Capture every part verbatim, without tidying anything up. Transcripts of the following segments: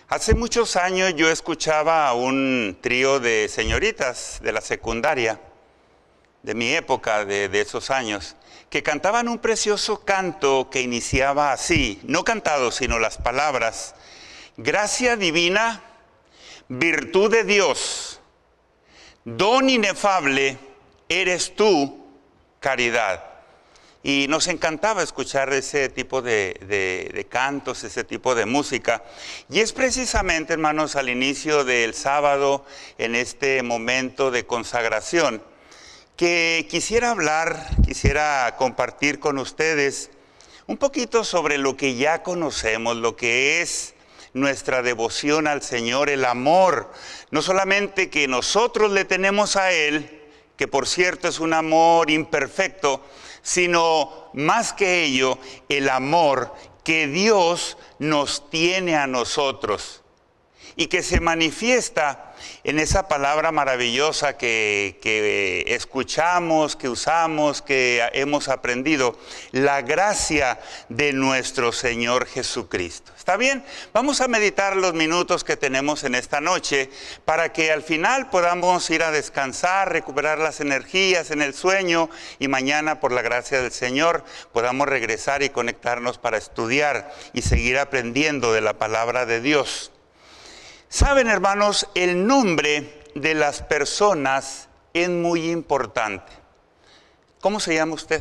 Hace muchos años yo escuchaba a un trío de señoritas de la secundaria, de mi época, de, de esos años, que cantaban un precioso canto que iniciaba así, no cantado, sino las palabras: gracia divina, virtud de Dios, don inefable, eres tú, caridad. Y nos encantaba escuchar ese tipo de, de, de cantos, ese tipo de música. Y es precisamente, hermanos, al inicio del sábado, en este momento de consagración, que quisiera hablar, quisiera compartir con ustedes un poquito sobre lo que ya conocemos, lo que es nuestra devoción al Señor, el amor, no solamente que nosotros le tenemos a Él, que por cierto es un amor imperfecto, sino más que ello, el amor que Dios nos tiene a nosotros y que se manifiesta en esa palabra maravillosa que, que escuchamos, que usamos, que hemos aprendido, la gracia de nuestro Señor Jesucristo. ¿Está bien? Vamos a meditar los minutos que tenemos en esta noche para que al final podamos ir a descansar, recuperar las energías en el sueño y mañana, por la gracia del Señor, podamos regresar y conectarnos para estudiar y seguir aprendiendo de la palabra de Dios. Saben, hermanos, el nombre de las personas es muy importante. ¿Cómo se llama usted?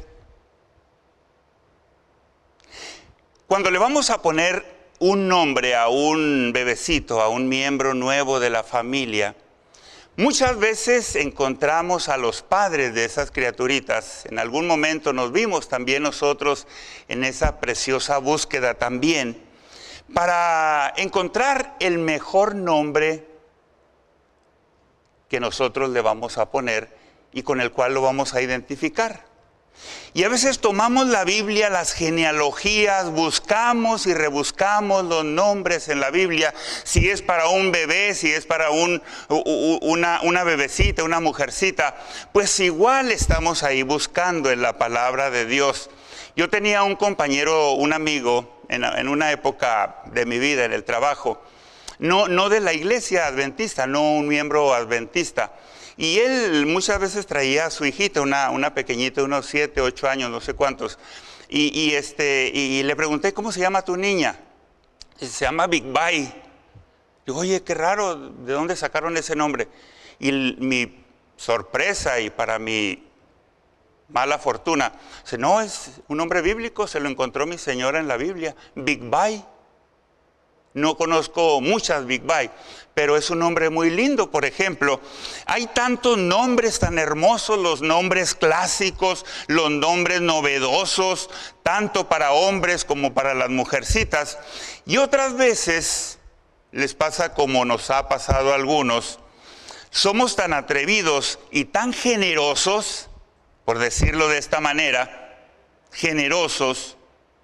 Cuando le vamos a poner un nombre a un bebecito, a un miembro nuevo de la familia, muchas veces encontramos a los padres de esas criaturitas. En algún momento nos vimos también nosotros en esa preciosa búsqueda también, para encontrar el mejor nombre que nosotros le vamos a poner y con el cual lo vamos a identificar. Y a veces tomamos la Biblia, las genealogías, buscamos y rebuscamos los nombres en la Biblia, si es para un bebé, si es para un, una, una bebecita, una mujercita, pues igual estamos ahí buscando en la palabra de Dios. Yo tenía un compañero, un amigo, en, en una época de mi vida, en el trabajo, no, no de la iglesia adventista, no un miembro adventista. Y él muchas veces traía a su hijita, una, una pequeñita, unos siete, ocho años, no sé cuántos. Y, y, este, y le pregunté, ¿cómo se llama tu niña? Y se llama Big Bye. Digo, oye, qué raro, ¿de dónde sacaron ese nombre? Y el, mi sorpresa y para mi mala fortuna, dice, no, es un nombre bíblico, se lo encontró mi señora en la Biblia, Big Bye. No conozco muchas Big Bye, pero es un nombre muy lindo. Por ejemplo, hay tantos nombres tan hermosos, los nombres clásicos, los nombres novedosos, tanto para hombres como para las mujercitas. Y otras veces les pasa como nos ha pasado a algunos, somos tan atrevidos y tan generosos, por decirlo de esta manera, generosos,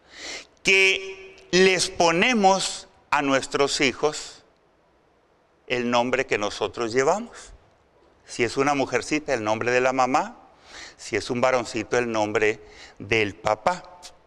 que les ponemos a nuestros hijos el nombre que nosotros llevamos. Si es una mujercita, el nombre de la mamá. Si es un varoncito, el nombre del papá.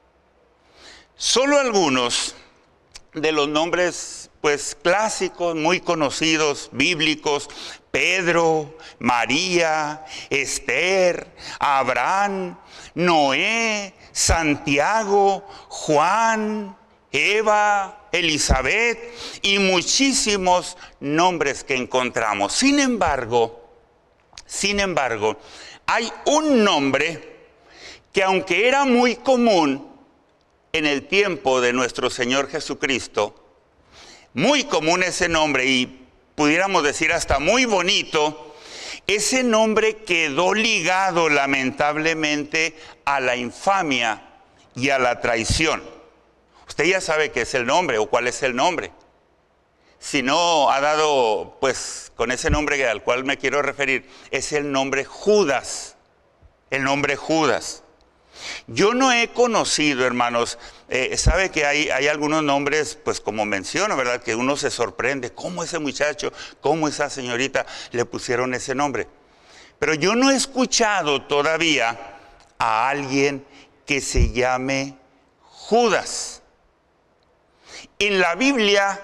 Solo algunos de los nombres pues clásicos, muy conocidos, bíblicos: Pedro, María, Esther, Abraham, Noé, Santiago, Juan, Eva, Elizabeth y muchísimos nombres que encontramos. Sin embargo, sin embargo, hay un nombre que, aunque era muy común en el tiempo de nuestro Señor Jesucristo, muy común ese nombre y pudiéramos decir hasta muy bonito, ese nombre quedó ligado lamentablemente a la infamia y a la traición. Usted ya sabe qué es el nombre o cuál es el nombre. Si no ha dado, pues con ese nombre al cual me quiero referir, es el nombre Judas. El nombre Judas. Yo no he conocido, hermanos, eh, sabe que hay, hay algunos nombres, pues como menciono, ¿verdad? Que uno se sorprende, ¿cómo ese muchacho, cómo esa señorita le pusieron ese nombre? Pero yo no he escuchado todavía a alguien que se llame Judas. En la Biblia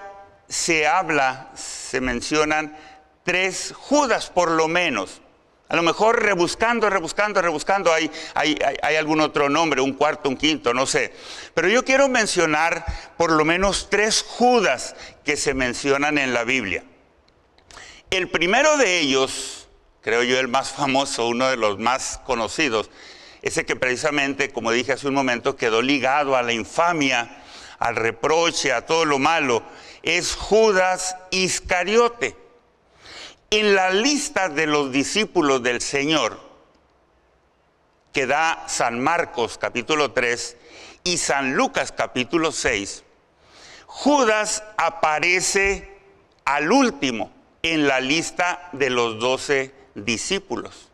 se habla, se mencionan tres Judas por lo menos. A lo mejor rebuscando, rebuscando, rebuscando, hay, hay, hay, hay algún otro nombre, un cuarto, un quinto, no sé. Pero yo quiero mencionar por lo menos tres Judas que se mencionan en la Biblia. El primero de ellos, creo yo el más famoso, uno de los más conocidos, ese que precisamente, como dije hace un momento, quedó ligado a la infamia, al reproche, a todo lo malo, es Judas Iscariote. En la lista de los discípulos del Señor que da San Marcos capítulo tres y San Lucas capítulo seis, Judas aparece al último en la lista de los doce discípulos.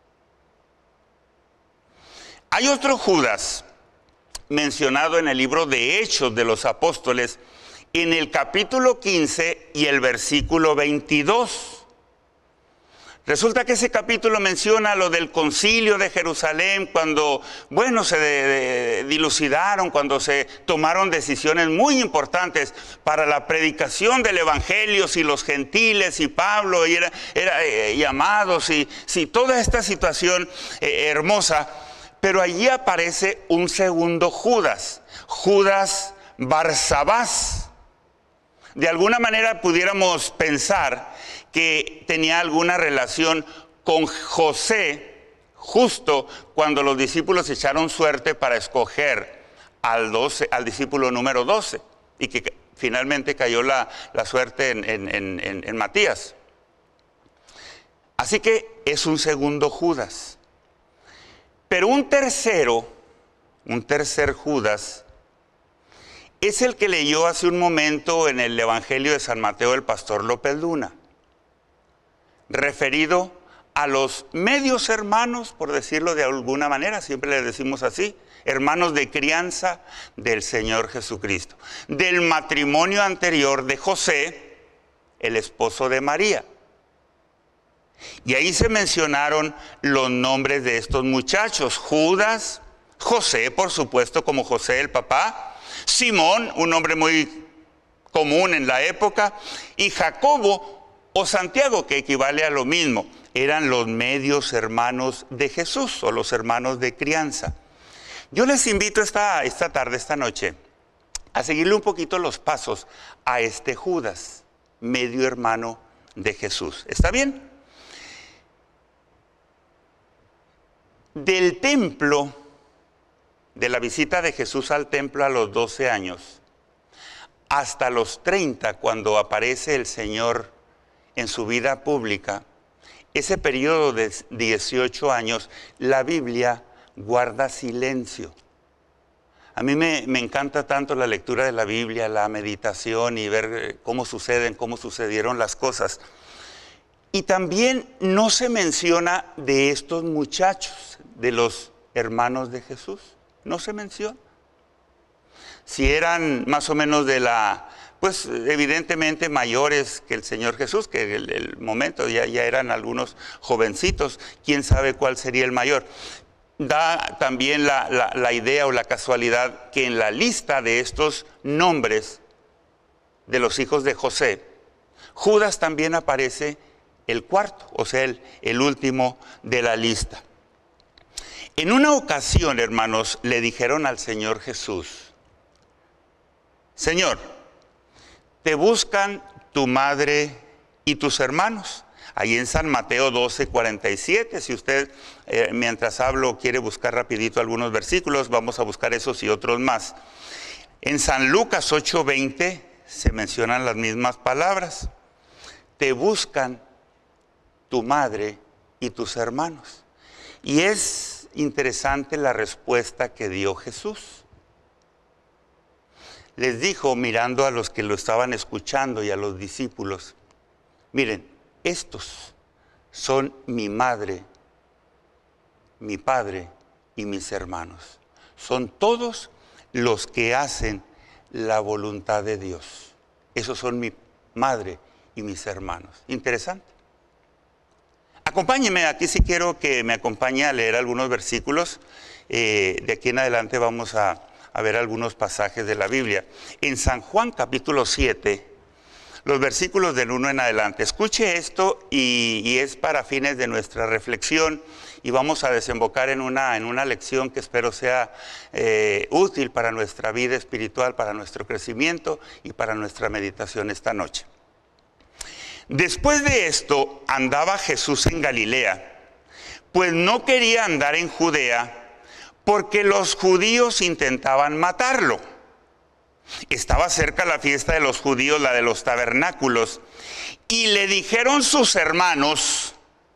Hay otro Judas mencionado en el libro de Hechos de los Apóstoles en el capítulo quince y el versículo veintidós. Resulta que ese capítulo menciona lo del concilio de Jerusalén, cuando, bueno, se de, de, dilucidaron, cuando se tomaron decisiones muy importantes para la predicación del evangelio, si los gentiles y Pablo y era, era eh, llamados y si toda esta situación eh, hermosa. Pero allí aparece un segundo Judas, Judas Barsabás. De alguna manera pudiéramos pensar que tenía alguna relación con José, justo cuando los discípulos echaron suerte para escoger al, doce, al discípulo número doce, y que finalmente cayó la, la suerte en, en, en, en Matías. Así que es un segundo Judas. Pero un tercero, un tercer Judas, es el que leyó hace un momento en el Evangelio de San Mateo el pastor López Luna, referido a los medios hermanos, por decirlo de alguna manera, siempre les decimos así, hermanos de crianza del Señor Jesucristo, del matrimonio anterior de José, el esposo de María. Y ahí se mencionaron los nombres de estos muchachos: Judas, José, por supuesto, como José el papá, Simón, un nombre muy común en la época, y Jacobo o Santiago, que equivale a lo mismo. Eran los medios hermanos de Jesús, o los hermanos de crianza. Yo les invito esta, esta tarde, esta noche, a seguirle un poquito los pasos a este Judas, medio hermano de Jesús. ¿Está bien? Del templo, de la visita de Jesús al templo a los doce años, hasta los treinta, cuando aparece el Señor en su vida pública, ese periodo de dieciocho años, la Biblia guarda silencio. A mí me, me encanta tanto la lectura de la Biblia, la meditación y ver cómo suceden, cómo sucedieron las cosas. Y también no se menciona de estos muchachos, de los hermanos de Jesús. No se menciona. Si eran más o menos de la, pues evidentemente mayores que el Señor Jesús, que el, el momento ya, ya eran algunos jovencitos, quién sabe cuál sería el mayor. Da también la, la, la idea o la casualidad que en la lista de estos nombres de los hijos de José, Judas también aparece el cuarto, o sea, el, el último de la lista. En una ocasión, hermanos, le dijeron al Señor Jesús: Señor, te buscan tu madre y tus hermanos. Ahí en San Mateo doce, cuarenta y siete, si usted eh, mientras hablo quiere buscar rapidito algunos versículos, vamos a buscar esos y otros más. En San Lucas ocho, veinte se mencionan las mismas palabras. Te buscan tu madre y tus hermanos. Y es interesante la respuesta que dio Jesús. Les dijo, mirando a los que lo estaban escuchando y a los discípulos: miren, estos son mi madre, mi padre y mis hermanos. Son todos los que hacen la voluntad de Dios. Esos son mi madre y mis hermanos. Interesante. Acompáñenme, aquí sí quiero que me acompañe a leer algunos versículos. Eh, de aquí en adelante vamos a, a ver algunos pasajes de la Biblia. En San Juan capítulo siete, los versículos del uno en adelante. Escuche esto y, y es para fines de nuestra reflexión y vamos a desembocar en una, en una lección que espero sea eh, útil para nuestra vida espiritual, para nuestro crecimiento y para nuestra meditación esta noche. Después de esto andaba Jesús en Galilea, pues no quería andar en Judea porque los judíos intentaban matarlo. Estaba cerca la fiesta de los judíos, la de los tabernáculos, y le dijeron sus hermanos: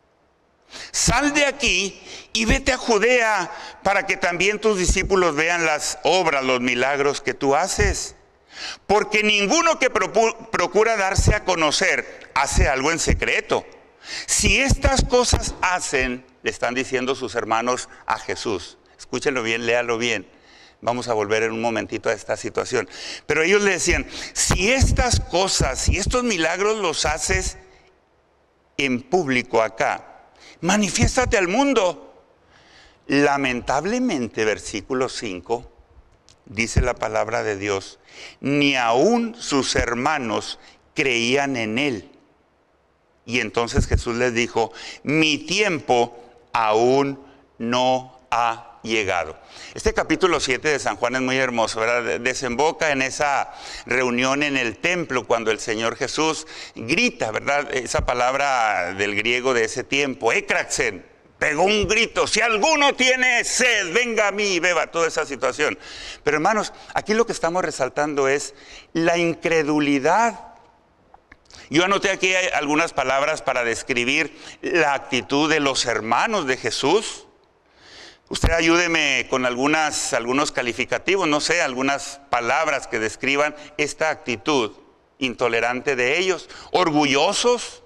sal de aquí y vete a Judea para que también tus discípulos vean las obras, los milagros que tú haces. Porque ninguno que procura darse a conocer hace algo en secreto. Si estas cosas hacen, le están diciendo sus hermanos a Jesús. Escúchenlo bien, léalo bien. Vamos a volver en un momentito a esta situación. Pero ellos le decían: si estas cosas, si estos milagros los haces en público acá, manifiéstate al mundo. Lamentablemente, versículo cinco, dice la palabra de Dios, ni aún sus hermanos creían en él. Y entonces Jesús les dijo: mi tiempo aún no ha llegado. Este capítulo siete de San Juan es muy hermoso, ¿verdad? Desemboca en esa reunión en el templo cuando el Señor Jesús grita, ¿verdad? Esa palabra del griego de ese tiempo, ékraxen, pegó un grito: si alguno tiene sed, venga a mí y beba. Toda esa situación. Pero hermanos, aquí lo que estamos resaltando es la incredulidad. Yo anoté aquí algunas palabras para describir la actitud de los hermanos de Jesús. Usted ayúdeme con algunas, algunos calificativos, no sé, algunas palabras que describan esta actitud intolerante de ellos. Orgullosos,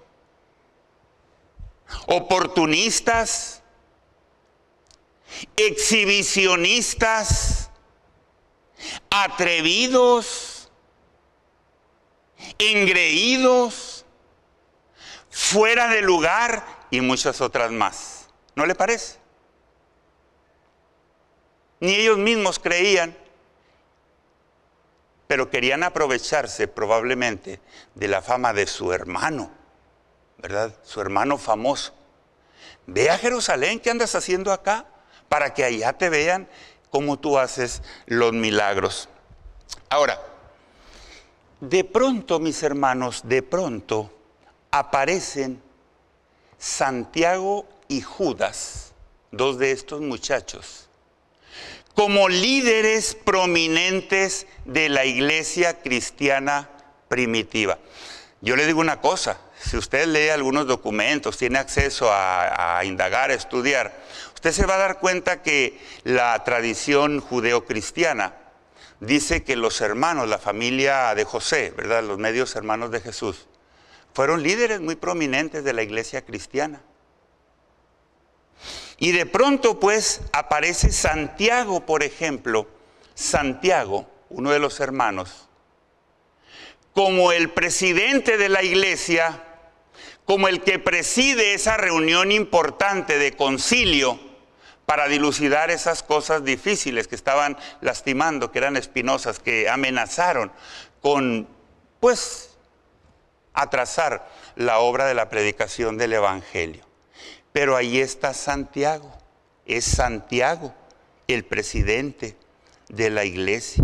oportunistas, exhibicionistas, atrevidos, engreídos, fuera de lugar y muchas otras más. ¿No le parece? Ni ellos mismos creían, pero querían aprovecharse probablemente de la fama de su hermano, ¿verdad? Su hermano famoso. Ve a Jerusalén, ¿qué andas haciendo acá? Para que allá te vean cómo tú haces los milagros. Ahora, de pronto, mis hermanos, de pronto aparecen Santiago y Judas, dos de estos muchachos, como líderes prominentes de la iglesia cristiana primitiva. Yo le digo una cosa: si usted lee algunos documentos, tiene acceso a, a indagar, a estudiar, usted se va a dar cuenta que la tradición judeocristiana dice que los hermanos, la familia de José, ¿verdad?, los medios hermanos de Jesús, fueron líderes muy prominentes de la iglesia cristiana. Y de pronto pues aparece Santiago, por ejemplo, Santiago, uno de los hermanos, como el presidente de la iglesia, como el que preside esa reunión importante de concilio para dilucidar esas cosas difíciles que estaban lastimando, que eran espinosas, que amenazaron con, pues, atrasar la obra de la predicación del evangelio. Pero ahí está Santiago, es Santiago, el presidente de la iglesia.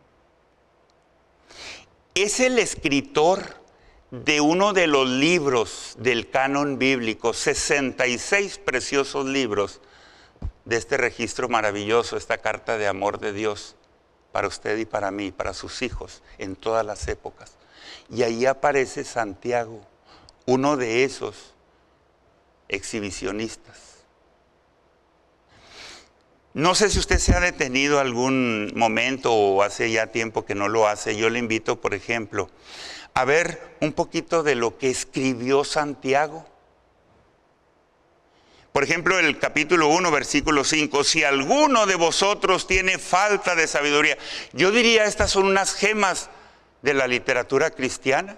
Es el escritor de uno de los libros del canon bíblico, sesenta y seis preciosos libros de este registro maravilloso, esta carta de amor de Dios para usted y para mí, para sus hijos, en todas las épocas. Y ahí aparece Santiago, uno de esos exhibicionistas. No sé si usted se ha detenido algún momento o hace ya tiempo que no lo hace. Yo le invito, por ejemplo, a ver un poquito de lo que escribió Santiago. Por ejemplo, el capítulo uno, versículo cinco, si alguno de vosotros tiene falta de sabiduría. Yo diría, estas son unas gemas de la literatura cristiana.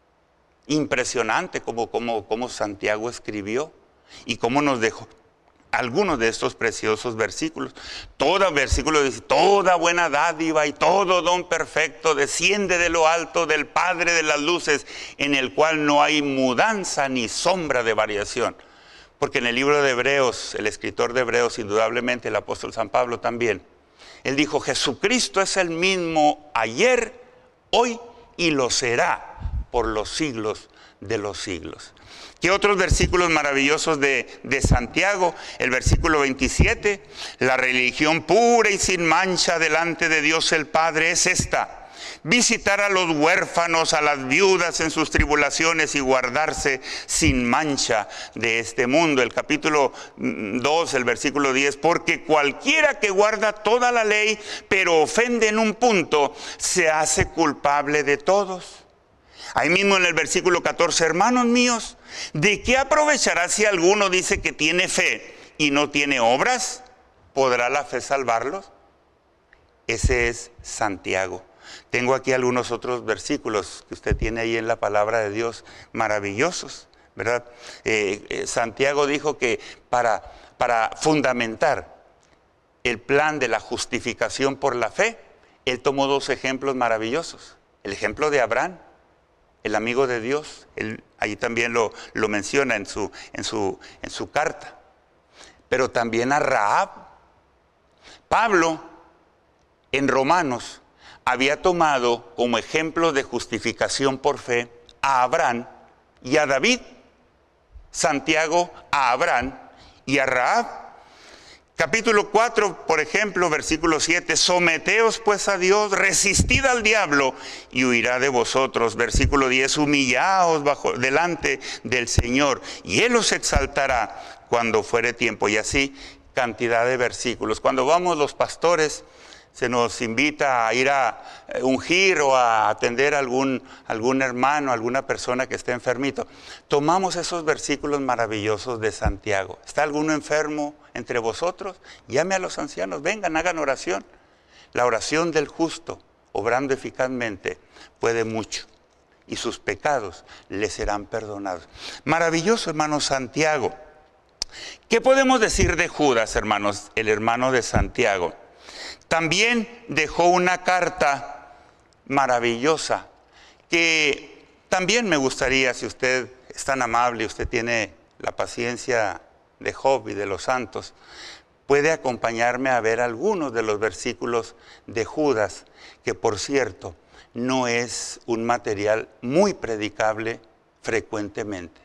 Impresionante como, como, como Santiago escribió y cómo nos dejó algunos de estos preciosos versículos. Todo versículo dice, toda buena dádiva y todo don perfecto desciende de lo alto del Padre de las luces, en el cual no hay mudanza ni sombra de variación. Porque en el libro de Hebreos, el escritor de Hebreos, indudablemente el apóstol San Pablo también, él dijo, Jesucristo es el mismo ayer, hoy y lo será por los siglos de los siglos. ¿Qué otros versículos maravillosos de, de Santiago? El versículo veintisiete, la religión pura y sin mancha delante de Dios el Padre es esta: visitar a los huérfanos, a las viudas en sus tribulaciones y guardarse sin mancha de este mundo. El capítulo dos, el versículo diez, porque cualquiera que guarda toda la ley, pero ofende en un punto, se hace culpable de todos. Ahí mismo en el versículo catorce, hermanos míos, ¿de qué aprovechará si alguno dice que tiene fe y no tiene obras? ¿Podrá la fe salvarlos? Ese es Santiago. Tengo aquí algunos otros versículos que usted tiene ahí en la palabra de Dios, maravillosos, ¿verdad? Eh, eh, Santiago dijo que para, para fundamentar el plan de la justificación por la fe, él tomó dos ejemplos maravillosos. El ejemplo de Abraham, el amigo de Dios, él ahí también lo, lo menciona en su, en, su, en su carta. Pero también a Rahab. Pablo, en Romanos, había tomado como ejemplo de justificación por fe a Abraham y a David. Santiago a Abraham y a Rahab. Capítulo cuatro, por ejemplo, versículo siete, someteos pues a Dios, resistid al diablo y huirá de vosotros. Versículo diez, humillaos bajo, delante del Señor y Él os exaltará cuando fuere tiempo. Y así, cantidad de versículos. Cuando vamos los pastores, se nos invita a ir a ungir o a atender a algún, algún hermano, alguna persona que esté enfermito. Tomamos esos versículos maravillosos de Santiago. ¿Está alguno enfermo entre vosotros? Llame a los ancianos, vengan, hagan oración. La oración del justo, obrando eficazmente, puede mucho, y sus pecados le serán perdonados. Maravilloso, hermano Santiago. ¿Qué podemos decir de Judas, hermanos, el hermano de Santiago? También dejó una carta maravillosa que también me gustaría, si usted es tan amable, usted tiene la paciencia de Job y de los santos, puede acompañarme a ver algunos de los versículos de Judas, que por cierto no es un material muy predicable frecuentemente.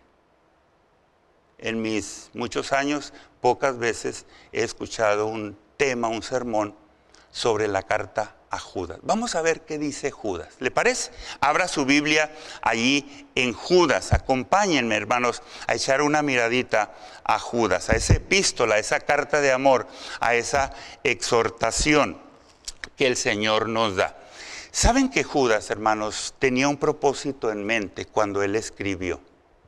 En mis muchos años, pocas veces he escuchado un tema, un sermón sobre la carta a Judas. Vamos a ver qué dice Judas. ¿Le parece? Abra su Biblia allí en Judas. Acompáñenme, hermanos, a echar una miradita a Judas, a esa epístola, a esa carta de amor, a esa exhortación que el Señor nos da. ¿Saben que Judas, hermanos, tenía un propósito en mente cuando él escribió?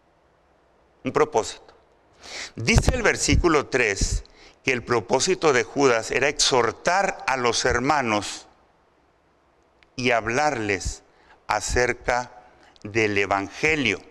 Un propósito. Dice el versículo tres que el propósito de Judas era exhortar a los hermanos y hablarles acerca del Evangelio.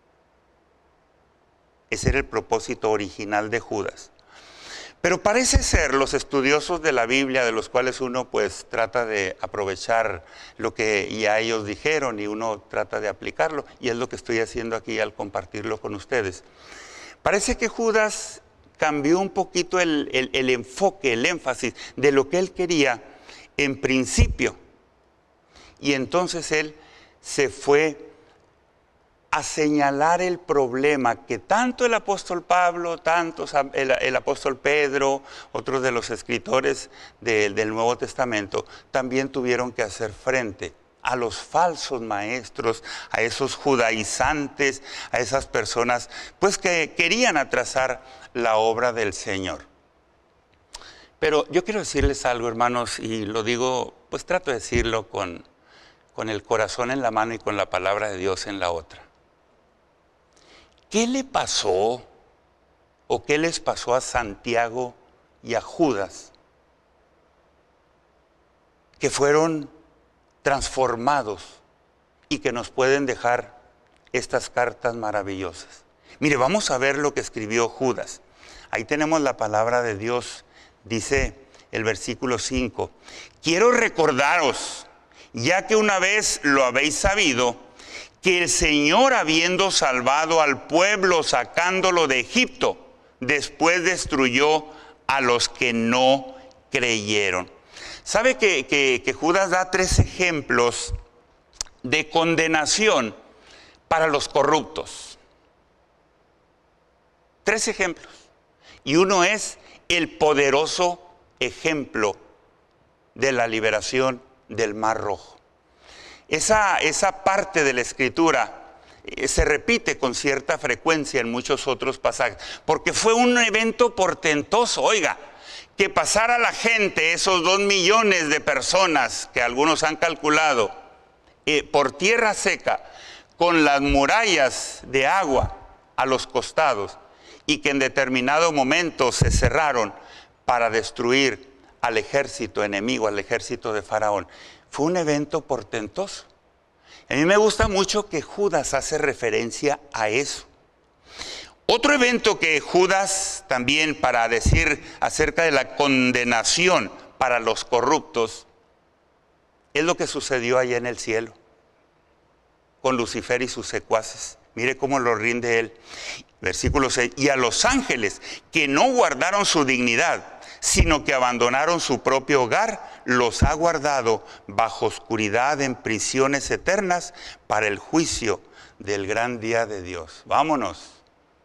Ese era el propósito original de Judas. Pero parece ser, los estudiosos de la Biblia, de los cuales uno pues trata de aprovechar lo que ya ellos dijeron y uno trata de aplicarlo, y es lo que estoy haciendo aquí al compartirlo con ustedes. Parece que Judas cambió un poquito el, el, el enfoque, el énfasis de lo que él quería en principio. Y entonces él se fue a señalar el problema que tanto el apóstol Pablo, tanto el, el apóstol Pedro, otros de los escritores de, del Nuevo Testamento, también tuvieron que hacer frente a los falsos maestros, a esos judaizantes, a esas personas pues que querían atrasar la obra del Señor. Pero yo quiero decirles algo, hermanos, y lo digo, pues trato de decirlo con, con el corazón en la mano y con la palabra de Dios en la otra. ¿Qué le pasó o qué les pasó a Santiago y a Judas que fueron transformados y que nos pueden dejar estas cartas maravillosas? Mire, vamos a ver lo que escribió Judas. Ahí tenemos la palabra de Dios. Dice el versículo cinco, quiero recordaros, ya que una vez lo habéis sabido, que el Señor, habiendo salvado al pueblo sacándolo de Egipto, después destruyó a los que no creyeron. ¿Sabe que, que, que Judas da tres ejemplos de condenación para los corruptos? Tres ejemplos. Y uno es el poderoso ejemplo de la liberación del Mar Rojo. Esa, esa parte de la Escritura eh, se repite con cierta frecuencia en muchos otros pasajes, porque fue un evento portentoso. Oiga, que pasara la gente, esos dos millones de personas que algunos han calculado, eh, por tierra seca, con las murallas de agua a los costados, y que en determinado momento se cerraron para destruir al ejército enemigo, al ejército de Faraón. Fue un evento portentoso. A mí me gusta mucho que Judas hace referencia a eso. Otro evento que Judas también, para decir acerca de la condenación para los corruptos, es lo que sucedió allá en el cielo con Lucifer y sus secuaces. Mire cómo lo rinde él. Versículo seis, y a los ángeles que no guardaron su dignidad, sino que abandonaron su propio hogar, los ha guardado bajo oscuridad en prisiones eternas para el juicio del gran día de Dios. Vámonos.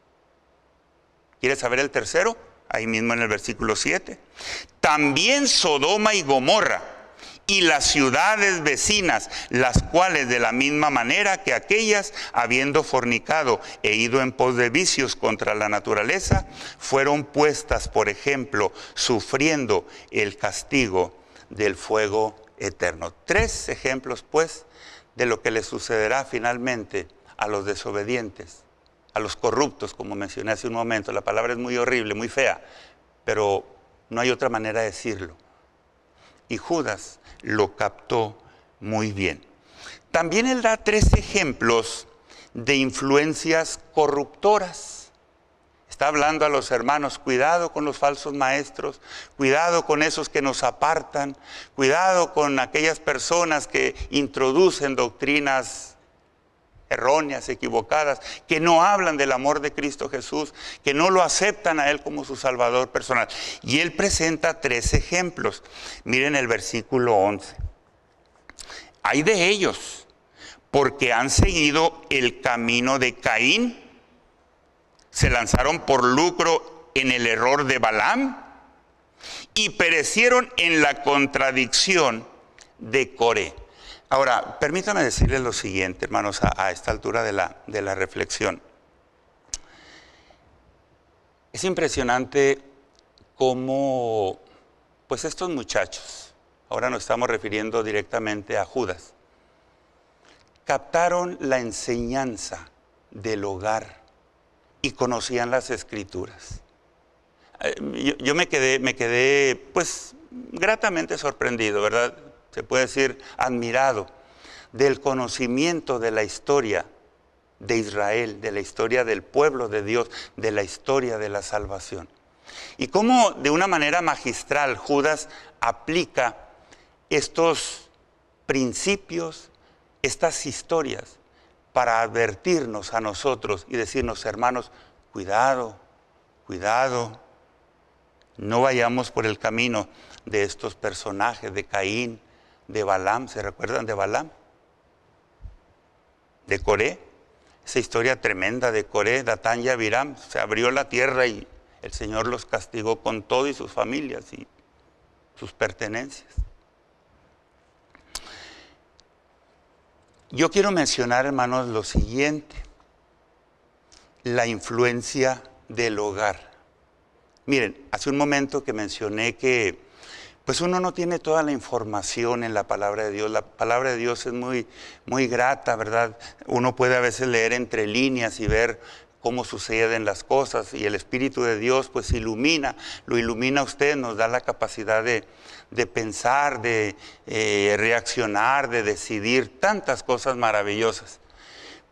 ¿Quieres saber el tercero? Ahí mismo en el versículo siete. También Sodoma y Gomorra y las ciudades vecinas, las cuales de la misma manera que aquellas, habiendo fornicado e ido en pos de vicios contra la naturaleza, fueron puestas, por ejemplo, sufriendo el castigo del fuego eterno. Tres ejemplos, pues, de lo que le sucederá finalmente a los desobedientes, a los corruptos, como mencioné hace un momento. La palabra es muy horrible, muy fea, pero no hay otra manera de decirlo. Y Judas lo captó muy bien. También él da tres ejemplos de influencias corruptoras. Está hablando a los hermanos, cuidado con los falsos maestros, cuidado con esos que nos apartan, cuidado con aquellas personas que introducen doctrinas erróneas, equivocadas, que no hablan del amor de Cristo Jesús, que no lo aceptan a Él como su Salvador personal. Y Él presenta tres ejemplos. Miren el versículo once. Hay de ellos, porque han seguido el camino de Caín, se lanzaron por lucro en el error de Balaam y perecieron en la contradicción de Coré. Ahora, permítame decirles lo siguiente, hermanos, a, a esta altura de la, de la reflexión. Es impresionante cómo, pues estos muchachos, ahora nos estamos refiriendo directamente a Judas, captaron la enseñanza del hogar y conocían las Escrituras. Yo, yo me quedé, me quedé, pues, gratamente sorprendido, ¿verdad? Se puede decir admirado del conocimiento de la historia de Israel, de la historia del pueblo de Dios, de la historia de la salvación. Y cómo de una manera magistral Judas aplica estos principios, estas historias, para advertirnos a nosotros y decirnos, hermanos, cuidado, cuidado, no vayamos por el camino de estos personajes, de Caín, de Balaam. ¿Se recuerdan de Balaam? De Coré, esa historia tremenda de Coré, Datán y Abiram. Se abrió la tierra y el Señor los castigó con todo y sus familias y sus pertenencias. Yo quiero mencionar, hermanos, lo siguiente: la influencia del hogar. Miren, hace un momento que mencioné que pues uno no tiene toda la información en la palabra de Dios. La palabra de Dios es muy, muy grata, ¿verdad? Uno puede a veces leer entre líneas y ver cómo suceden las cosas, y el Espíritu de Dios pues ilumina, lo ilumina a usted, nos da la capacidad de, de pensar, de eh, reaccionar, de decidir tantas cosas maravillosas.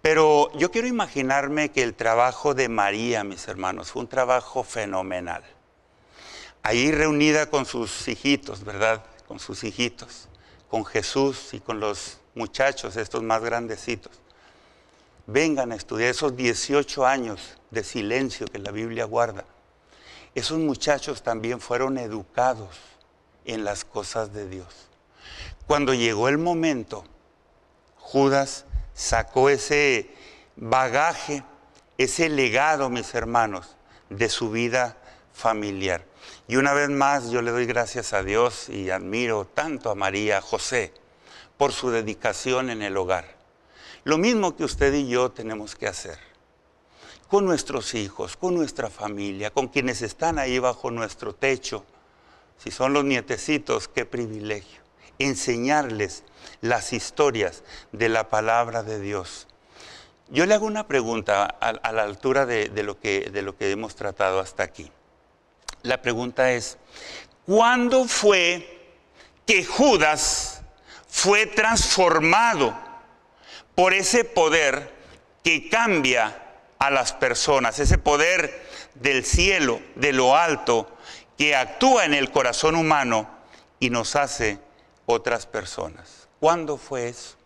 Pero yo quiero imaginarme que el trabajo de María, mis hermanos, fue un trabajo fenomenal. Ahí reunida con sus hijitos, ¿verdad? Con sus hijitos, con Jesús y con los muchachos, estos más grandecitos. Vengan a estudiar esos dieciocho años de silencio que la Biblia guarda. Esos muchachos también fueron educados en las cosas de Dios. Cuando llegó el momento, Judas sacó ese bagaje, ese legado, mis hermanos, de su vida familiar. Y una vez más yo le doy gracias a Dios y admiro tanto a María, a José, por su dedicación en el hogar. Lo mismo que usted y yo tenemos que hacer con nuestros hijos, con nuestra familia, con quienes están ahí bajo nuestro techo. Si son los nietecitos, qué privilegio. Enseñarles las historias de la palabra de Dios. Yo le hago una pregunta a, a la altura de, de, lo que, de lo que hemos tratado hasta aquí. La pregunta es, ¿cuándo fue que Judas fue transformado por ese poder que cambia a las personas, ese poder del cielo, de lo alto, que actúa en el corazón humano y nos hace otras personas? ¿Cuándo fue eso?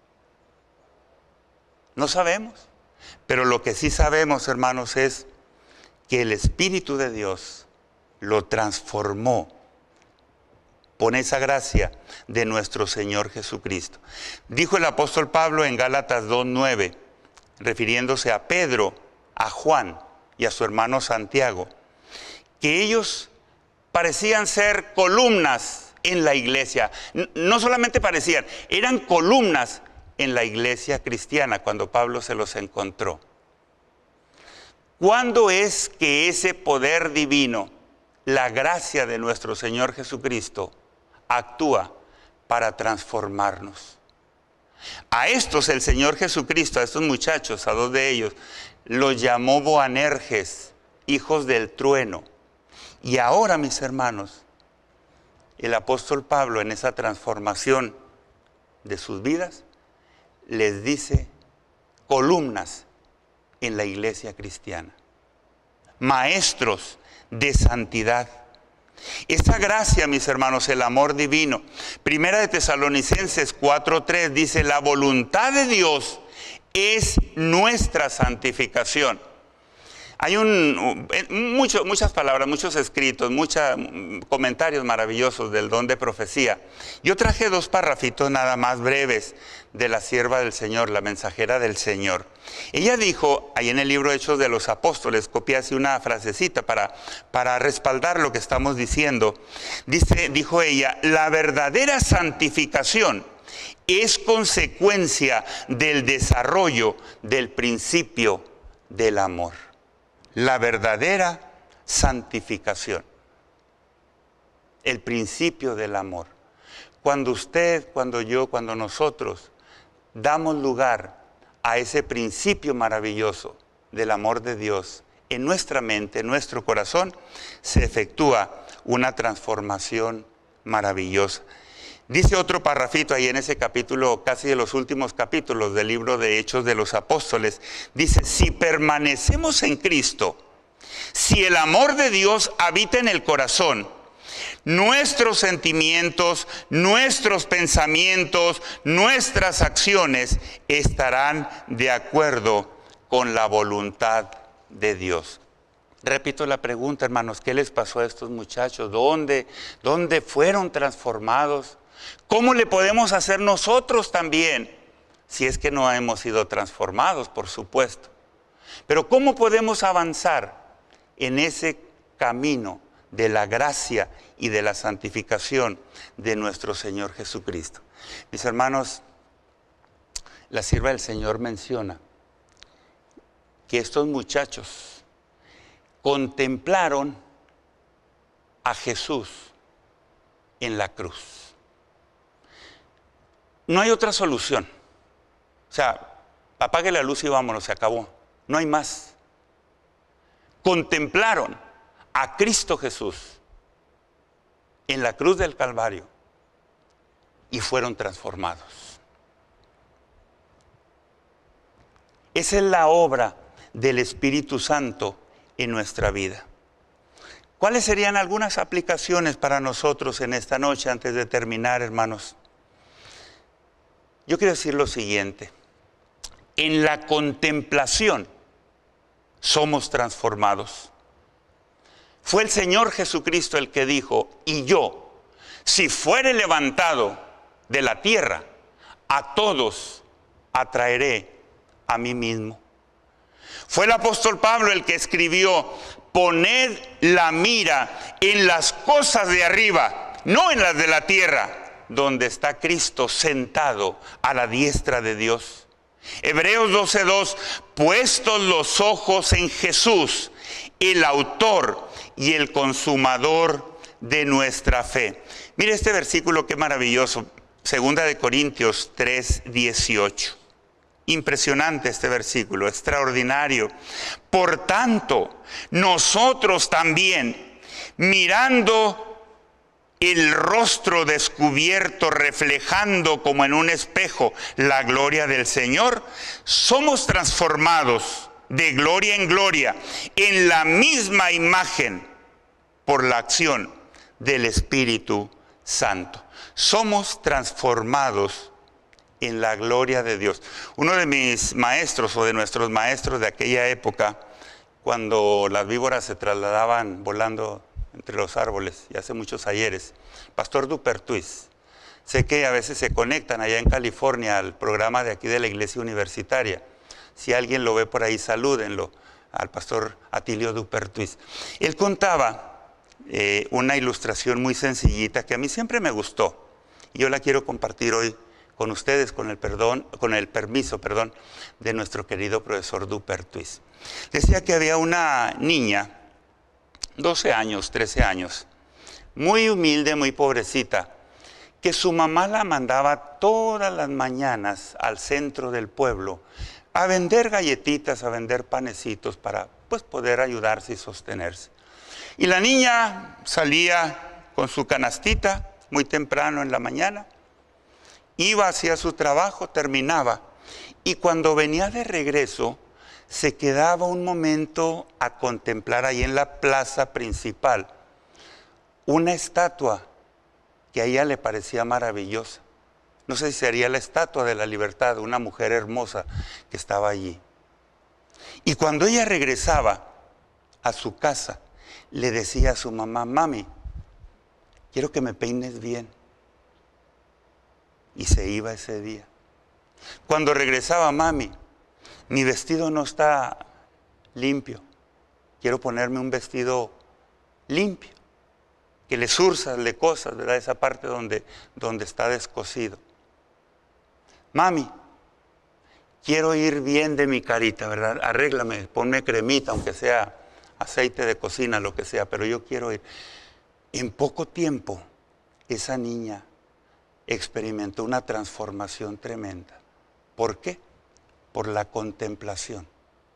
No sabemos, pero lo que sí sabemos, hermanos, es que el Espíritu de Dios lo transformó por esa gracia de nuestro Señor Jesucristo. Dijo el apóstol Pablo en Gálatas dos nueve, refiriéndose a Pedro, a Juan y a su hermano Santiago, que ellos parecían ser columnas en la iglesia. No solamente parecían, eran columnas en la iglesia cristiana cuando Pablo se los encontró. ¿Cuándo es que ese poder divino, la gracia de nuestro Señor Jesucristo, actúa para transformarnos? A estos el Señor Jesucristo, a estos muchachos, a dos de ellos, los llamó Boanerges, hijos del trueno. Y ahora, mis hermanos, el apóstol Pablo, en esa transformación de sus vidas, les dice columnas en la iglesia cristiana, maestros de santidad. Esa gracia, mis hermanos, el amor divino. Primera de Tesalonicenses cuatro tres dice, la voluntad de Dios es nuestra santificación. Hay un, mucho, muchas palabras, muchos escritos, muchos comentarios maravillosos del don de profecía. Yo traje dos parrafitos nada más breves de la sierva del Señor, la mensajera del Señor. Ella dijo, ahí en el libro Hechos de los Apóstoles, copié así una frasecita para, para respaldar lo que estamos diciendo. Dice, dijo ella, la verdadera santificación es consecuencia del desarrollo del principio del amor. La verdadera santificación, el principio del amor. Cuando usted, cuando yo, cuando nosotros damos lugar a ese principio maravilloso del amor de Dios en nuestra mente, en nuestro corazón, se efectúa una transformación maravillosa. Dice otro parrafito ahí en ese capítulo, casi de los últimos capítulos del libro de Hechos de los Apóstoles. Dice, si permanecemos en Cristo, si el amor de Dios habita en el corazón, nuestros sentimientos, nuestros pensamientos, nuestras acciones estarán de acuerdo con la voluntad de Dios. Repito la pregunta, hermanos, ¿qué les pasó a estos muchachos? ¿Dónde, dónde fueron transformados? ¿Cómo le podemos hacer nosotros también? Si es que no hemos sido transformados, por supuesto. Pero ¿cómo podemos avanzar en ese camino de la gracia y de la santificación de nuestro Señor Jesucristo? Mis hermanos, la sierva del Señor menciona que estos muchachos contemplaron a Jesús en la cruz. No hay otra solución. O sea, apague la luz y vámonos, se acabó. No hay más. Contemplaron a Cristo Jesús en la cruz del Calvario y fueron transformados. Esa es la obra del Espíritu Santo en nuestra vida. ¿Cuáles serían algunas aplicaciones para nosotros en esta noche antes de terminar, hermanos? Yo quiero decir lo siguiente. En la contemplación somos transformados. Fue el Señor Jesucristo el que dijo, y yo, si fuere levantado de la tierra, a todos atraeré a mí mismo. Fue el apóstol Pablo el que escribió, poned la mira en las cosas de arriba, no en las de la tierra, donde está Cristo sentado a la diestra de Dios. Hebreos doce dos, puestos los ojos en Jesús, el autor y el consumador de nuestra fe. Mire este versículo, qué maravilloso. Segunda de Corintios tres dieciocho. Impresionante este versículo, extraordinario. Por tanto, nosotros también, mirando el rostro descubierto, reflejando como en un espejo la gloria del Señor, somos transformados de gloria en gloria en la misma imagen por la acción del Espíritu Santo. Somos transformados en la gloria de Dios. Uno de mis maestros o de nuestros maestros de aquella época, cuando las víboras se trasladaban volando entre los árboles, y hace muchos ayeres, Pastor Dupertuis, sé que a veces se conectan allá en California al programa de aquí de la iglesia universitaria. Si alguien lo ve por ahí, salúdenlo al Pastor Atilio Dupertuis. Él contaba eh, una ilustración muy sencillita que a mí siempre me gustó, y yo la quiero compartir hoy con ustedes, con el, perdón, con el permiso perdón, de nuestro querido profesor Dupertuis. Decía que había una niña, doce años, trece años, muy humilde, muy pobrecita, que su mamá la mandaba todas las mañanas al centro del pueblo a vender galletitas, a vender panecitos para pues, poder ayudarse y sostenerse. Y la niña salía con su canastita muy temprano en la mañana, iba hacia su trabajo, terminaba, y cuando venía de regreso, se quedaba un momento a contemplar ahí en la plaza principal una estatua que a ella le parecía maravillosa. No sé si sería la estatua de la libertad, una mujer hermosa que estaba allí. Y cuando ella regresaba a su casa, le decía a su mamá, mami, quiero que me peines bien. Y se iba ese día. Cuando regresaba, mami, mi vestido no está limpio. Quiero ponerme un vestido limpio, que le zurzas cosas, ¿verdad? Esa parte donde, donde está descosido. Mami, quiero ir bien de mi carita, ¿verdad? Arréglame, ponme cremita, aunque sea aceite de cocina, lo que sea, pero yo quiero ir. En poco tiempo, esa niña experimentó una transformación tremenda. ¿Por qué? Por la contemplación.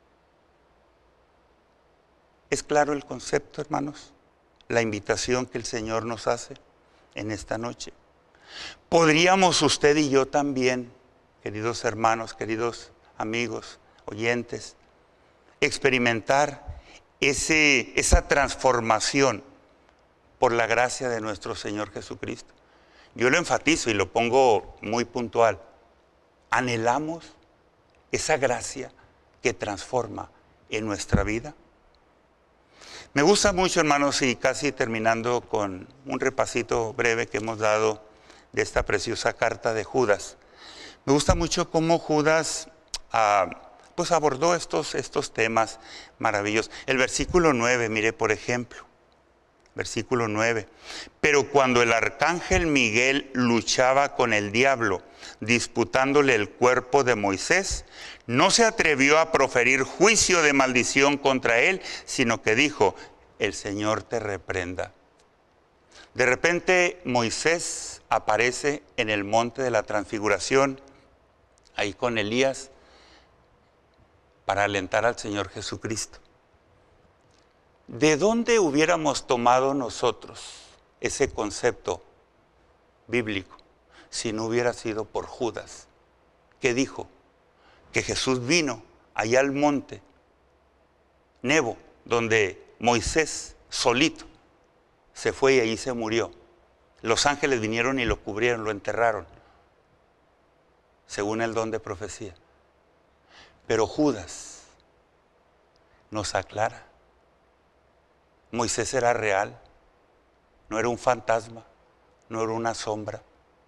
¿Es claro el concepto, hermanos? La invitación que el Señor nos hace en esta noche. ¿Podríamos usted y yo también, queridos hermanos, queridos amigos, oyentes, experimentar ese, esa transformación por la gracia de nuestro Señor Jesucristo? Yo lo enfatizo y lo pongo muy puntual. ¿Anhelamos esa gracia que transforma en nuestra vida? Me gusta mucho, hermanos, y casi terminando con un repasito breve que hemos dado de esta preciosa carta de Judas. Me gusta mucho cómo Judas ah, pues abordó estos, estos temas maravillosos. El versículo nueve, mire por ejemplo. Versículo nueve. Pero cuando el arcángel Miguel luchaba con el diablo, disputándole el cuerpo de Moisés, no se atrevió a proferir juicio de maldición contra él, sino que dijo, el Señor te reprenda. De repente Moisés aparece en el monte de la transfiguración, ahí con Elías, para alentar al Señor Jesucristo. ¿De dónde hubiéramos tomado nosotros ese concepto bíblico si no hubiera sido por Judas, que dijo que Jesús vino allá al monte Nebo, donde Moisés solito se fue y ahí se murió. Los ángeles vinieron y lo cubrieron, lo enterraron, según el don de profecía. Pero Judas nos aclara. Moisés era real, no era un fantasma, no era una sombra.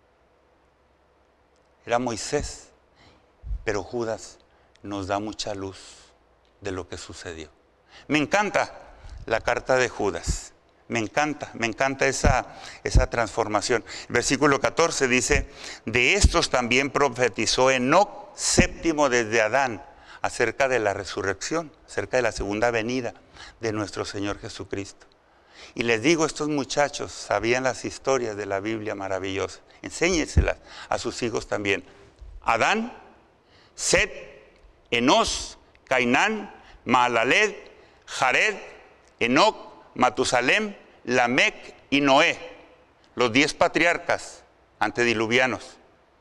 Era Moisés, pero Judas nos da mucha luz de lo que sucedió. Me encanta la carta de Judas. Me encanta, me encanta esa, esa transformación. El versículo catorce dice, de estos también profetizó Enoc, séptimo desde Adán, acerca de la resurrección, acerca de la segunda venida de nuestro Señor Jesucristo. Y les digo, estos muchachos sabían las historias de la Biblia maravillosas. Enséñenselas a sus hijos también. Adán, Set, Enos, Cainán, Mahalalel, Jared, Enoc, Matusalem, Lamec y Noé, los diez patriarcas antediluvianos.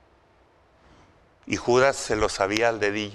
Y Judas se lo sabía al dedillo.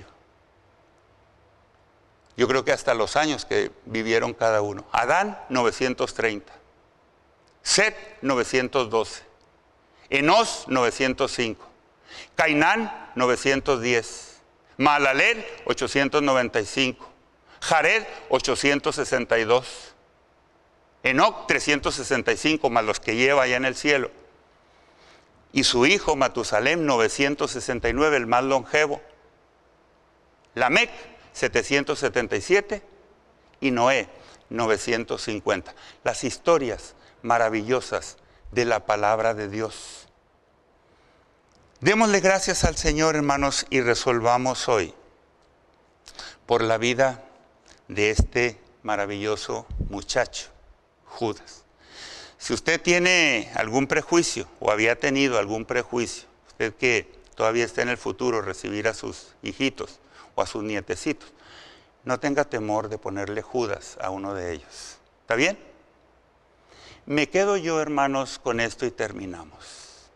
Yo creo que hasta los años que vivieron cada uno. Adán, novecientos treinta. Set, novecientos doce. Enos, novecientos cinco. Cainán, novecientos diez. Mahalalel, ochocientos noventa y cinco. Jared, ochocientos sesenta y dos. Enoc, trescientos sesenta y cinco, más los que lleva allá en el cielo. Y su hijo Matusalem, novecientos sesenta y nueve, el más longevo. Lamec, setecientos setenta y siete. Y Noé, novecientos cincuenta. Las historias maravillosas de la palabra de Dios. Démosle gracias al Señor, hermanos, y resolvamos hoy por la vida de este maravilloso muchacho, Judas. Si usted tiene algún prejuicio o había tenido algún prejuicio, usted que todavía está en el futuro recibir a sus hijitos o a sus nietecitos, no tenga temor de ponerle Judas a uno de ellos. ¿Está bien? Me quedo yo, hermanos, con esto y terminamos.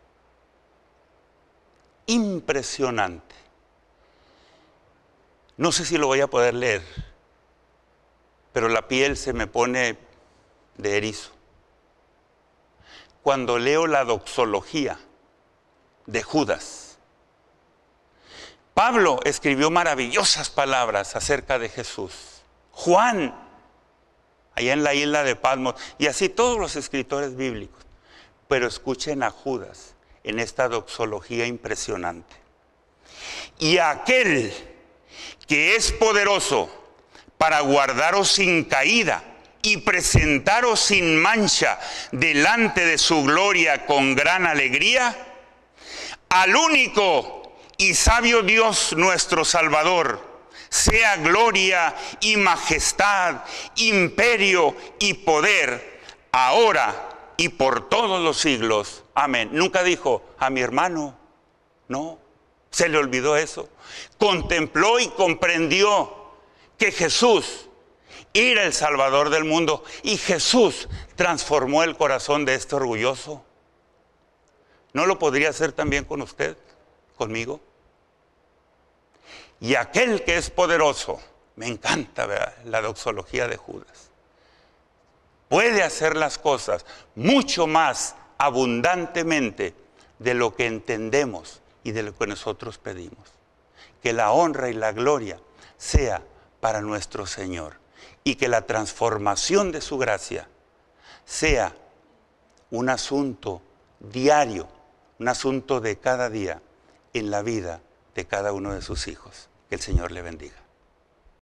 Impresionante. No sé si lo voy a poder leer, pero la piel se me pone de erizo cuando leo la doxología de Judas. Pablo escribió maravillosas palabras acerca de Jesús. Juan, allá en la isla de Patmos, y así todos los escritores bíblicos. Pero escuchen a Judas en esta doxología impresionante. Y aquel que es poderoso para guardaros sin caída y presentaros sin mancha delante de su gloria con gran alegría, al único y sabio Dios nuestro Salvador, sea gloria y majestad, imperio y poder, ahora y por todos los siglos. Amén. Nunca dijo a mi hermano, no, se le olvidó eso. Contempló y comprendió que Jesús era el Salvador del mundo y Jesús transformó el corazón de este orgulloso. ¿No lo podría hacer también con usted, conmigo? Y aquel que es poderoso, me encanta, ¿verdad?, la doxología de Judas, puede hacer las cosas mucho más abundantemente de lo que entendemos y de lo que nosotros pedimos. Que la honra y la gloria sea para nuestro Señor y que la transformación de su gracia sea un asunto diario, un asunto de cada día en la vida de cada uno de sus hijos. Que el Señor le bendiga.